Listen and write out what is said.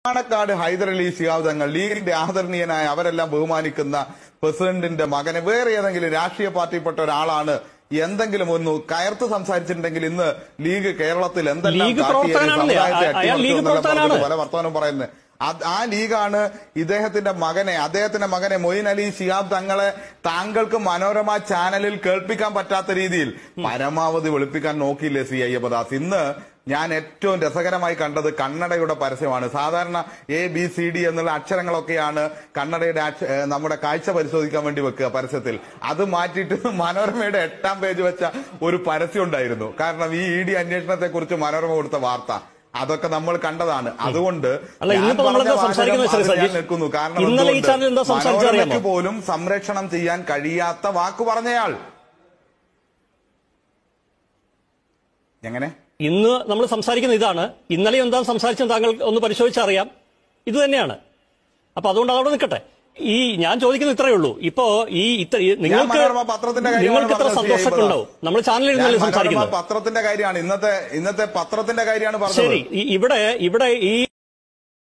പാണക്കാട് ഹൈദരലി ശിഹാബ് തങ്ങൾ ലീഗിന്റെ ആദരണീയനായ അവരെല്ലാം ബഹുമാനിക്കുന്ന പ്രസിഡന്റിന്റെ മകനെ വേറെ ഏതെങ്കിലും രാഷ്ട്രീയ പാർട്ടിയിൽപ്പെട്ട ഒരാളാണ് എന്തെങ്കിലും ഒന്ന് കയർത്ത് സംസാരിച്ചിട്ടുണ്ടെങ്കിൽ ഇന്ന് ലീഗ് കേരളത്തിൽ എന്തെല്ലാം പല വർത്തമാനം പറയുന്നത് ആ ലീഗാണ് അദ്ദേഹത്തിന്റെ മകനെ മൊയ്ൻ അലി ശിഹാബ് തങ്ങളെ താങ്കൾക്ക് മനോരമ ചാനലിൽ കേൾപ്പിക്കാൻ പറ്റാത്ത രീതിയിൽ പരമാവധി വെളുപ്പിക്കാൻ നോക്കിയില്ലേ സി അയ്യപ്പദാസ്. ഇന്ന് ഞാൻ ഏറ്റവും രസകരമായി കണ്ടത് കന്നഡയുടെ പരസ്യമാണ്. സാധാരണ ABCD എന്നുള്ള അക്ഷരങ്ങളൊക്കെയാണ് കന്നഡയുടെ നമ്മുടെ കാഴ്ച പരിശോധിക്കാൻ വേണ്ടി വെക്കുക പരസ്യത്തിൽ. അത് മാറ്റിയിട്ട് മനോരമയുടെ 8ാം പേജ് വെച്ച ഒരു പരസ്യം ഉണ്ടായിരുന്നു. കാരണം ഈ ED അന്വേഷണത്തെ കുറിച്ച് മനോരമ കൊടുത്ത വാർത്ത അതൊക്കെ നമ്മൾ കണ്ടതാണ്. അതുകൊണ്ട് നിൽക്കുന്നു. കാരണം മനോരമയ്ക്ക് പോലും സംരക്ഷണം ചെയ്യാൻ കഴിയാത്ത വാക്ക് പറഞ്ഞയാൾ എങ്ങനെ ഇന്ന് നമ്മൾ സംസാരിക്കുന്ന ഇതാണ്. ഇന്നലെ എന്താ സംസാരിച്ചത് താങ്കൾ ഒന്ന് പരിശോധിച്ചറിയാം. ഇത് തന്നെയാണ്. അപ്പൊ അതുകൊണ്ട് അതവിടെ നിൽക്കട്ടെ. ഞാൻ ചോദിക്കുന്നത് ഇത്രയേ ഉള്ളൂ. ഇപ്പൊ നിങ്ങൾക്ക് ഇത്ര സന്തോഷമൊക്കെ ഉണ്ടാവും. നമ്മൾ ചാനലിൽ നിന്നല്ലേ സംസാരിക്കുന്നത്. പത്രത്തിന്റെ കാര്യമാണ് ഇന്നത്തെ പത്രത്തിന്റെ കാര്യമാണ് പറഞ്ഞത്. ശരി, ഇവിടെ ഈ